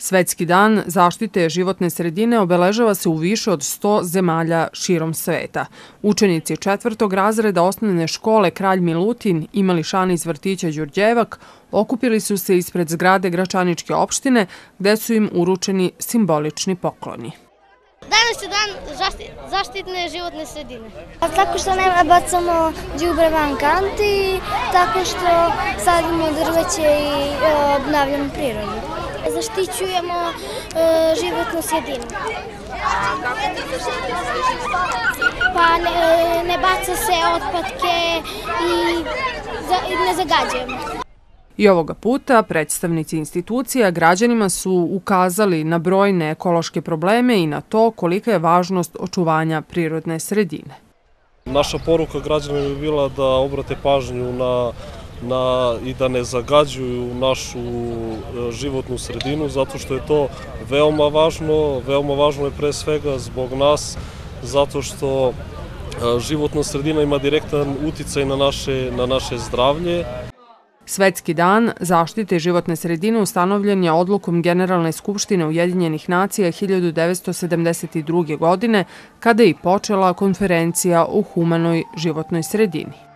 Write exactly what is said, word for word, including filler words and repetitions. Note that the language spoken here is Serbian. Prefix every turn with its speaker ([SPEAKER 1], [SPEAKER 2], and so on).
[SPEAKER 1] Svetski dan zaštite životne sredine obeležava se u više od sto zemalja širom sveta. Učenici četvrtog razreda osnovne škole Kralj Milutin i mališani iz vrtića Đurđevak okupili su se ispred zgrade Gračaničke opštine gde su im uručeni simbolični pokloni.
[SPEAKER 2] Danas je dan zaštitne životne sredine.
[SPEAKER 3] Tako što ne bacamo đubre van kanti, tako što sadimo drveće i obnavljamo prirodu. Zaštićujemo životnu sredinu. Pa ne, ne baca se otpadke i ne zagađujemo.
[SPEAKER 1] I ovoga puta predstavnici institucija građanima su ukazali na brojne ekološke probleme i na to kolika je važnost očuvanja prirodne sredine.
[SPEAKER 4] Naša poruka građanima bi bila da obrate pažnju na, na, i da ne zagađuju našu životnu sredinu, zato što je to veoma važno. Veoma važno je pre svega zbog nas, zato što životna sredina ima direktan uticaj na naše, na naše zdravlje.
[SPEAKER 1] Svetski dan zaštite životne sredine ustanovljen je odlukom Generalne skupštine Ujedinjenih nacija hiljadu devetsto sedamdeset druge. godine, kada je i počela konferencija o humanoj životnoj sredini.